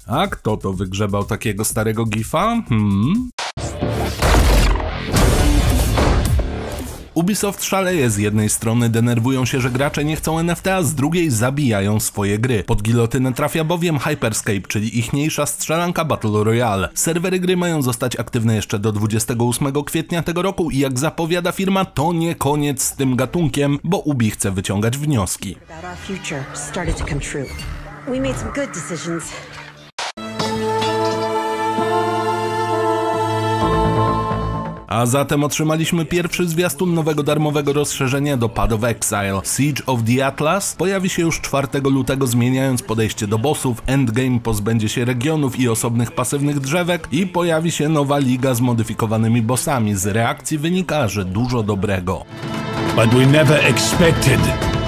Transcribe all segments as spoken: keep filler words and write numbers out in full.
A kto to wygrzebał takiego starego gifa? Hmm? Ubisoft szaleje, z jednej strony denerwują się, że gracze nie chcą N F T, a z drugiej zabijają swoje gry. Pod gilotynę trafia bowiem Hyperscape, czyli ichniejsza strzelanka Battle Royale. Serwery gry mają zostać aktywne jeszcze do dwudziestego ósmego kwietnia tego roku i jak zapowiada firma, to nie koniec z tym gatunkiem, bo Ubi chce wyciągać wnioski. A zatem otrzymaliśmy pierwszy zwiastun nowego darmowego rozszerzenia do Path of Exile. Siege of the Atlas pojawi się już czwartego lutego, zmieniając podejście do bossów, endgame pozbędzie się regionów i osobnych pasywnych drzewek i pojawi się nowa liga z modyfikowanymi bossami. Z reakcji wynika, że dużo dobrego. But we never expected.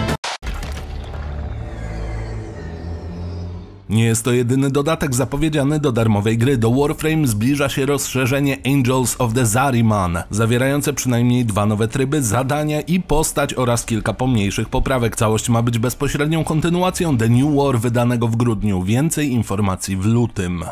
Nie jest to jedyny dodatek zapowiedziany do darmowej gry. Do Warframe zbliża się rozszerzenie Angels of the Zariman, zawierające przynajmniej dwa nowe tryby, zadania i postać oraz kilka pomniejszych poprawek. Całość ma być bezpośrednią kontynuacją The New War wydanego w grudniu. Więcej informacji w lutym.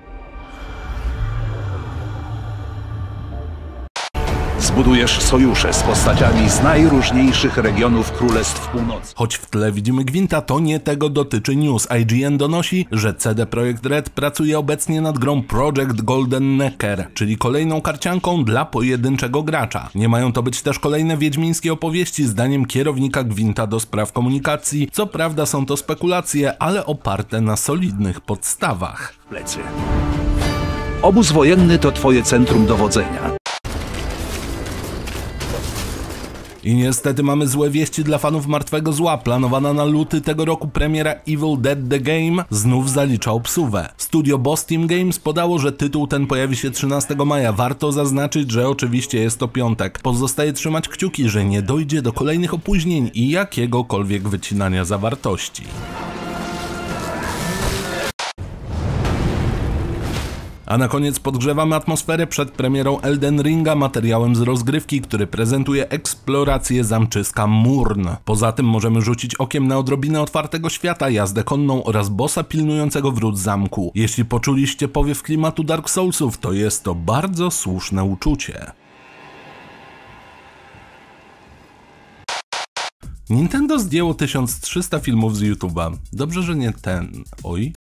Zbudujesz sojusze z postaciami z najróżniejszych regionów Królestw Północy. Choć w tle widzimy gwinta, to nie tego dotyczy news. I G N donosi, że C D Projekt Red pracuje obecnie nad grą Project Golden Necker, czyli kolejną karcianką dla pojedynczego gracza. Nie mają to być też kolejne wiedźmińskie opowieści, zdaniem kierownika gwinta do spraw komunikacji. Co prawda są to spekulacje, ale oparte na solidnych podstawach. Plecy. Obóz wojenny to twoje centrum dowodzenia. I niestety mamy złe wieści dla fanów Martwego Zła. Planowana na luty tego roku premiera Evil Dead The Game znów zalicza obsuwę. Studio Boss Team Games podało, że tytuł ten pojawi się trzynastego maja. Warto zaznaczyć, że oczywiście jest to piątek. Pozostaje trzymać kciuki, że nie dojdzie do kolejnych opóźnień i jakiegokolwiek wycinania zawartości. A na koniec podgrzewamy atmosferę przed premierą Elden Ringa materiałem z rozgrywki, który prezentuje eksplorację zamczyska Murn. Poza tym możemy rzucić okiem na odrobinę otwartego świata, jazdę konną oraz bossa pilnującego wrót zamku. Jeśli poczuliście powiew klimatu Dark Soulsów, to jest to bardzo słuszne uczucie. Nintendo zdjęło tysiąc trzysta filmów z YouTube'a. Dobrze, że nie ten. Oj.